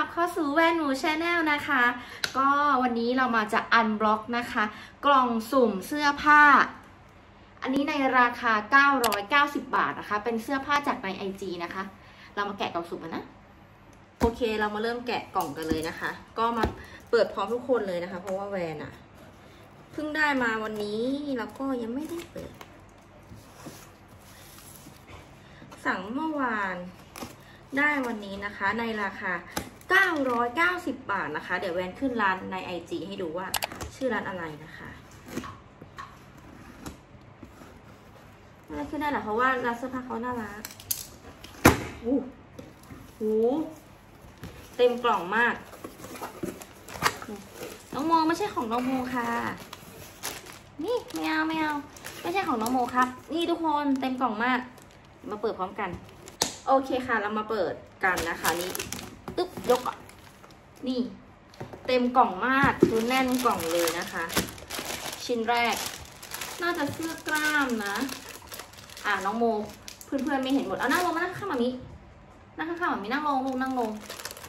รับเข้าสู่แว่นหนูชาแนลนะคะก็วันนี้เรามาจะอันบล็อกนะคะกล่องสุ่มเสื้อผ้าอันนี้ในราคา990 บาทนะคะเป็นเสื้อผ้าจากใน IG นะคะเรามาแกะกล่องสุ่มกันนะโอเคเรามาเริ่มแกะกล่องกันเลยนะคะก็มาเปิดพร้อมทุกคนเลยนะคะเพราะว่าแวนอะเพิ่งได้มาวันนี้แล้วก็ยังไม่ได้เปิดสั่งเมื่อวานได้วันนี้นะคะในราคา990 บาทนะคะเดี๋ยวแวนขึ้นร้านใน IG ให้ดูว่าชื่อร้านอะไรนะคะไม่ขึ้นได้หรอเพราะว่าร้านเสื้อผ้าเขาน่ารักหูเต็มกล่องมากน้องโมไม่ใช่ของน้องโมค่ะนี่ไม่เอาไม่ใช่ของน้องโมครับนี่ทุกคนเต็มกล่องมากมาเปิดพร้อมกันโอเคค่ะเรามาเปิดกันนะคะนี่ตึ๊บยกก่อนนี่เต็มกล่องมากดูแน่นกล่องเลยนะคะชิ้นแรกน่าจะเสื้อกล้ามนะน้องโมเพื่อนๆไม่เห็นหมดเอานั่งลงมานั่งข้างมามินั่งข้างๆมามินั่งลงลูกนั่งลง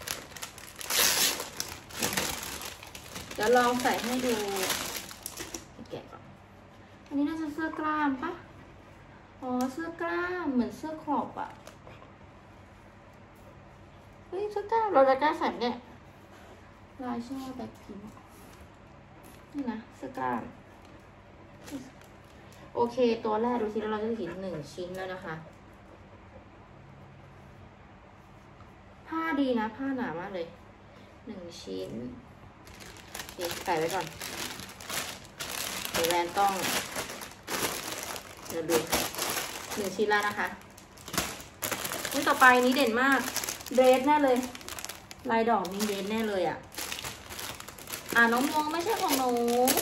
เดี๋ยวลองใส่ให้ดูแกะก่อนอันนี้น่าจะเสื้อกล้ามปะอ๋อเสื้อกล้ามเหมือนเสื้อขอบอะเฮ้ยเสื้อกล้ามเราจะกล้าใส่เนี่ยลายชอบแบบพิมพ์นี่นะเสื้อกล้ามโอเคตัวแรกดูสิแล้วเราจะเห็น1 ชิ้นแล้วนะคะผ้าดีนะผ้าหนามากเลย1 ชิ้นเดี๋ยวใส่ไว้ก่อนเดี๋ยวแวนต้องเดี๋ยวดู1 ชิ้นแล้วนะคะนี่ต่อไปนี้เด่นมากเดรสแน่เลยลายดอกนี้เดรสแน่เลยน้องโมไม่ใช่ของหนู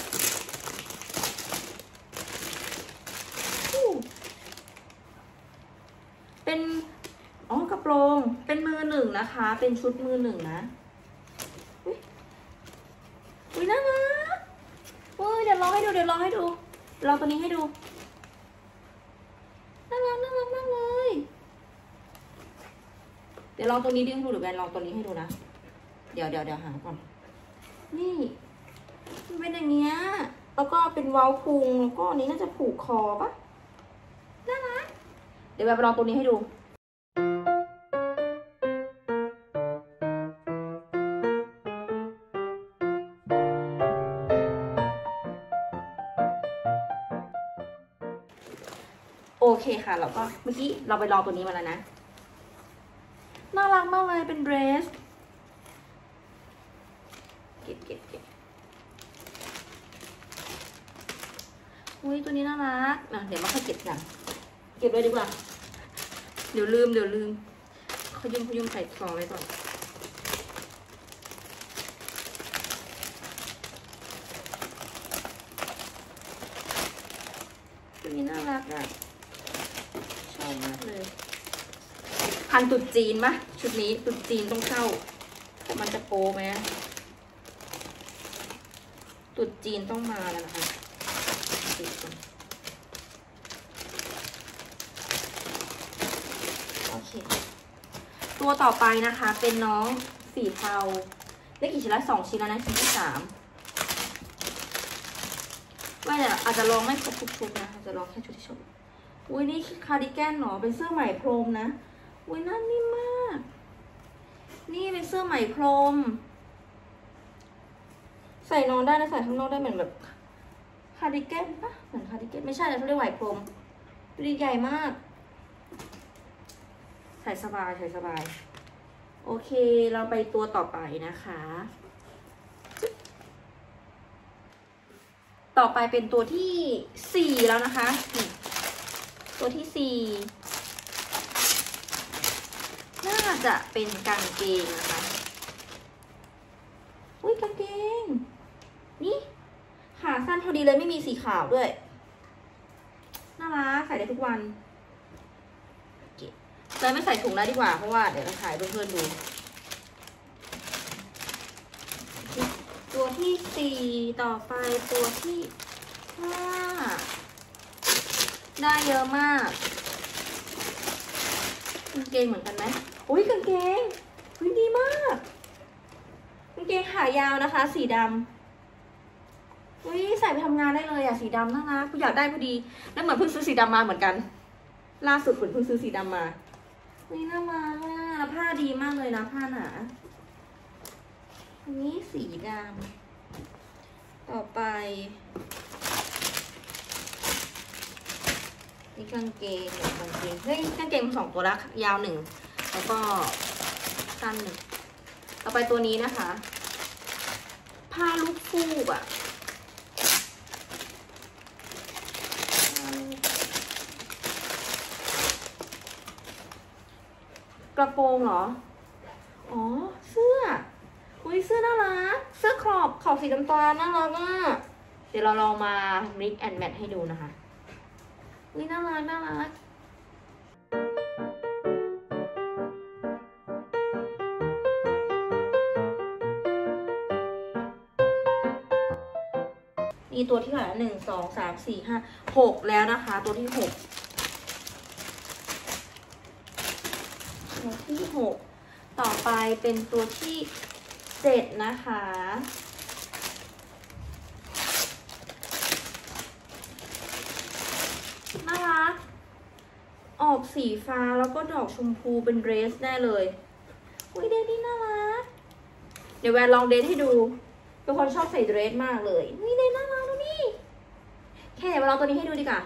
เป็นกระโปรงเป็นมือ1นะคะเป็นชุดมือ1นะอุ้ยน่ารักเดี๋ยวลองให้ดูลองตัวนี้ให้ดูน่ารักมากเลยเดี๋ยวลองตัวนี้ให้ดูหรือแบนลองตัวนี้ให้ดูนะเดี๋ยวหาก่อนนี่มันเป็นอย่างเงี้ยแล้วก็เป็นเว้าพุงแล้วก็อันนี้น่าจะผูกคอปะน่ารักเดี๋ยวแบบลองตัวนี้ให้ดูโอเคค่ะแล้วก็เมื่อกี้เราไปลองตัวนี้มาแล้วนะน่ารักมากเลยเป็นเดรสเก็บอุ้ยตัวนี้น่ารักเดี๋ยวมาค่อยเก็บกันเก็บเลยดีกว่าเดี๋ยวลืมขยุ่มใส่ซองไว้ก่อนตัวนี้น่ารักชอบมากเลยทันตุ๊ดจีนปะชุดนี้ตุ๊ดจีนต้องเข้าแต่มันจะโป๊ไหมตุ๊ดจีนต้องมาแล้วนะคะโอเคตัวต่อไปนะคะเป็นน้องสีเทาได้กี่ชิ้นละ2 ชิ้นแล้วนะชิ้นที่3ว่าแต่อาจจะลองไม่ครบทุกชุดนะจะลองแค่ชุดที่ชอบอุ้ยนี่คาร์ดิแกนหรอเป็นเสื้อไหมพรมนะอุ้ยน่านิ่มมากนี่เป็นเสื้อไหมพรมใส่นอนได้นะใส่ข้างนอกได้เหมือนแบบคาร์ดิแกนปะเหมือนคาร์ดิแกนไม่ใช่แต่เขาเรียกไหมพรมดีใหญ่มากใส่สบายโอเคเราไปตัวต่อไปนะคะต่อไปเป็นตัวที่4แล้วนะคะตัวที่4น่าจะเป็นกางเกงนะคะอุ้ยกางเกงนี่ขาสั้นพอดีเลยไม่มีสีขาวด้วยน่ารักใส่ได้ทุกวันเลยไม่ใส่ถุงแล้วดีกว่าเพราะว่าเดี๋ยวจะถ่ายเพื่อนๆดูตัวที่4ต่อไปตัวที่5ได้เยอะมากกางเกงเหมือนกันไหมอุ้ยกางเกงดีมากกางเกงขายาวนะคะสีดำอุ้ยใส่ไปทำงานได้เลยอ่ะสีดำน่ารักอยากได้พอดีแล้วเหมือนเพิ่งซื้อสีดำมาเหมือนกันล่าสุดฝนเพิ่งซื้อสีดำมาอุ้ยน่ารักอ่ะแล้วผ้าดีมากเลยนะผ้าหนาอันนี้สีดำต่อไปนี่กางเกงเฮ้ยกางเกง2ตัวละยาว1แล้วก็สั้น1ต่อไปตัวนี้นะคะผ้าลูกฟูกอะกระโปรงเหรออ๋อเสื้ออุ้ยเสื้อน่ารักเสื้อขอบสีน้ำตาลน่ารักอ่ะเดี๋ยวเราลองมา mix and match ให้ดูนะคะอุ้ยน่ารักนี่ตัวที่เท่าไหร่1 2 3 4 5 6แล้วนะคะตัวที่6ต่อไปเป็นตัวที่7นะคะน่ารักออกสีฟ้าแล้วก็ดอกชมพูเป็นเดรสแน่เลยอุ้ยเดรสนี่น่ารักเดี๋ยวแวนลองเดรสให้ดูเป็นคนชอบใส่เดรสมากเลยอุ้ยเดรสน่ารักดูนี่แค่เดี๋ยวมาลองตัวนี้ให้ดูดีกว่า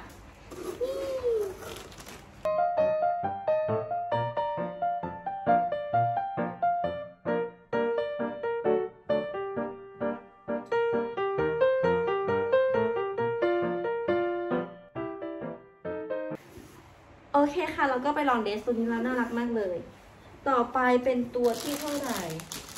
โอเคค่ะเราก็ไปลองเดรสตัวนี้แล้วน่ารักมากเลยต่อไปเป็นตัวที่เท่าไหร่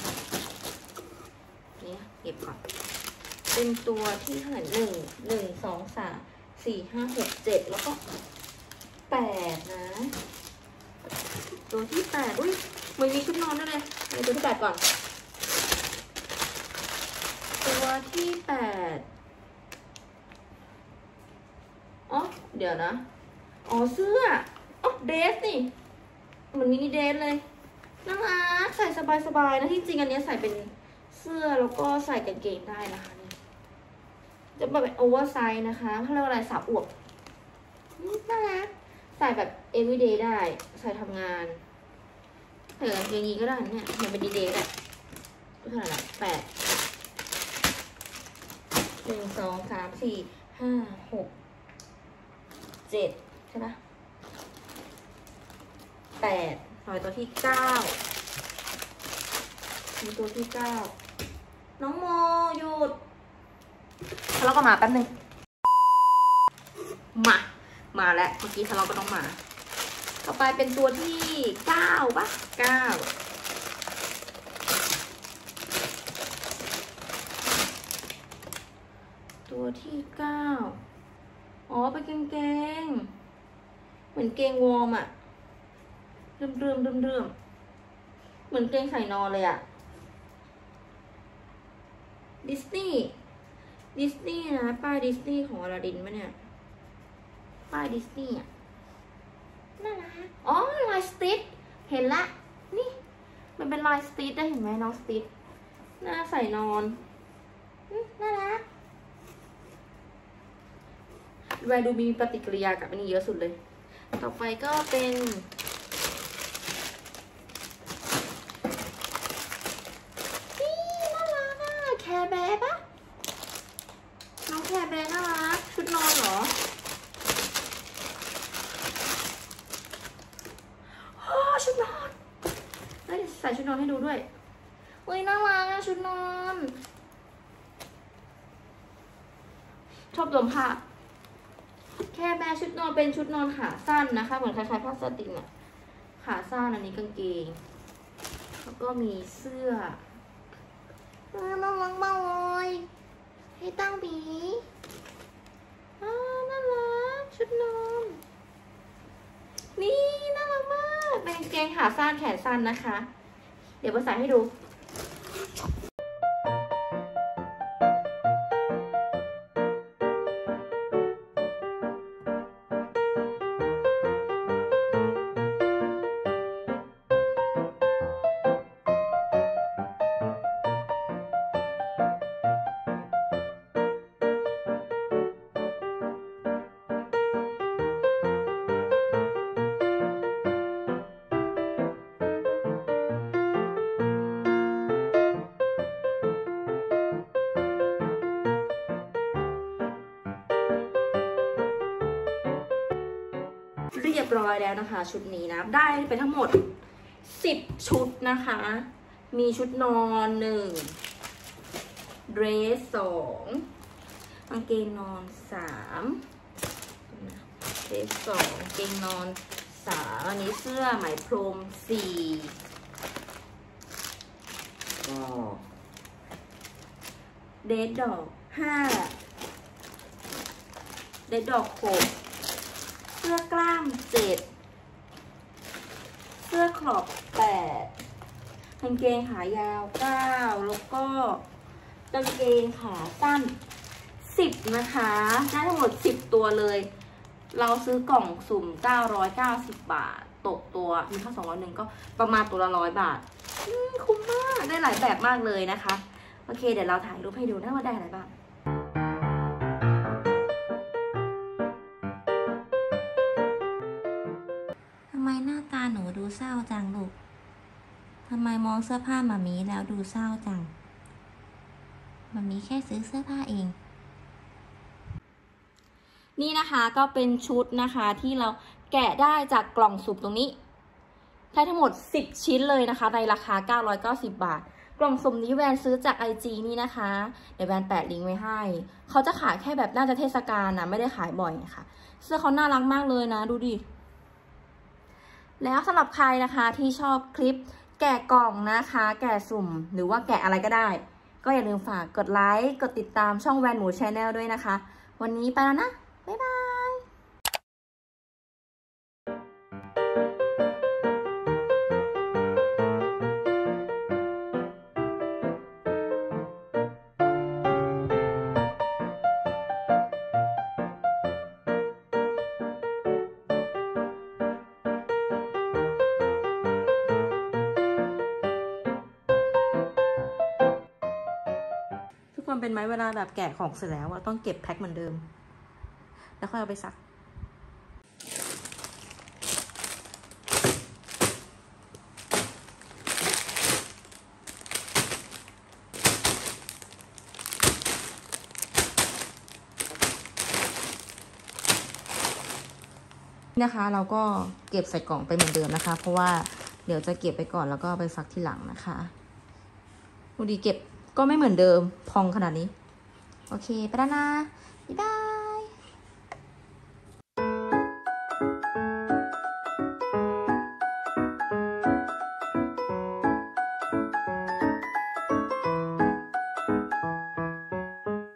นี่เก็บก่อนเป็นตัวที่เท่าไหร่1 2 3 4 5 6 7แล้วก็8นะตัวที่8อุ้ยมันมีชุดนอนด้วยเลยในตัวที่8ก่อนตัวที่8อ๋อเดี๋ยวนะอ๋อเสื้ออ๋อเดรสนี่เหมือนมินิเดรสเลยน่ารักใส่สบายๆนะที่จริงอันนี้ใส่เป็นเสื้อแล้วก็ใส่กางเกงได้นะคะเนี่ยจะแบบโอเวอร์ไซส์นะคะเขาเรียกว่าอะไรสาวอวบน่ารักใส่แบบ everyday ได้ใส่ทำงานใส่กางเกงยีนก็ได้เนี่ยมันเป็นดีเดย์แหละเท่าไหร่ละ8 1 2 3 4 5 6 7ใช่ปะ8หน่อยตัวที่9มีตัวที่9น้องโมหยุดทะเลาะกันมาแป๊บนึงมาแล้วเมื่อกี้ทะเลาะกับน้องหมาต่อไปเป็นตัวที่9ปะ9ตัวที่9อ๋อเป็นกางเกงเหมือนเกงวอร์มอะเรื่มเหมือนเกงใส่นอนเลยอะดิสนีย์นะป้ายดิสนีย์ของอลาดินปะเนี่ยป้ายดิสนีย์อะน่ารักอ๋อลายสติ๊ดเห็นละนี่มันเป็นลายสติ๊ดได้เห็นไหมน้องสติ๊ดหน้าใส่นอนน่ารักแวร์ดูมีปฏิกิริยากับอันนี้เยอะสุดเลยต่อไปก็เป็นนี่น่ารักอ่ะแคร์แบร์ปะน้องแคร์แบร์น่ารักชุดนอนเหรอโอ้ชุดนอนแล้วใส่ชุดนอนให้ดูด้วยเฮ้ยน่ารักอ่ะชุดนอนชอบดมผ้าแค่แม่ชุดนอนเป็นชุดนอนขาสั้นนะคะเหมือนคล้ายๆผ้าสติงอะขาสั้นอันนี้กางเกงแล้วก็มีเสื้อน่ารักมากเลยให้ตั้งบีน่ารักชุดนอนนี่น่ารักมากเป็นกางเกงขาสั้นแขนสั้นนะคะเดี๋ยวมาใส่ให้ดูเรียบร้อยแล้วนะคะชุดนี้นะได้ไปทั้งหมด10ชุดนะคะมีชุดนอน1เดรส2กางเกงนอน3เดรส2กางเกงนอน3อันนี้เสื้อไหมพรม4ก็เดรสดอก5เดรสดอก6เสื้อกล้าม7เสื้อขอบ8กางเกงขายาว9แล้วก็กางเกงขาสั้น10นะคะได้ทั้งหมด10ตัวเลยเราซื้อกล่องสุ่ม990 บาทตกตัวมีค่า201ก็ประมาณตัวละ100 บาทคุ้มมากได้หลายแบบมากเลยนะคะโอเคเดี๋ยวเราถ่ายรูปให้ดูนะว่าได้อะไรบ้างทำไมหน้าตาหนูดูเศร้าจังลูกทำไมมองเสื้อผ้ามามีแล้วดูเศร้าจังมามีแค่ซื้อเสื้อผ้าเองนี่นะคะก็เป็นชุดนะคะที่เราแกะได้จากกล่องสุ่มตรงนี้ได้ทั้งหมด10ชิ้นเลยนะคะในราคา990 บาทกล่องสุ่มนี้แวนซื้อจาก IG นี่นะคะเดี๋ยวแวนแปะลิงก์ไว้ให้เขาจะขายแค่แบบน่าจะเทศกาลนะไม่ได้ขายบ่อยนะคะเสื้อเขาน่ารักมากเลยนะดูดิแล้วสำหรับใครนะคะที่ชอบคลิปแกะกล่องนะคะแกะสุ่มหรือว่าแกะอะไรก็ได้ก็อย่าลืมฝากกดไลค์กดติดตามช่องแวนหมู Channel ด้วยนะคะวันนี้ไปแล้วนะบ๊ายบายทุกคนเป็นไหมเวลาแบบแกะของเสร็จแล้วต้องเก็บแพ็คเหมือนเดิมแล้วค่อยเอาไปซักนะคะเราก็เก็บใส่กล่องไปเหมือนเดิมนะคะเพราะว่าเดี๋ยวจะเก็บไปก่อนแล้วก็ไปซักทีหลังนะคะดูดีเก็บก็ไม่เหมือนเดิมพองขนาดนี้โอเคไปแล้วนะบ๊ายบาย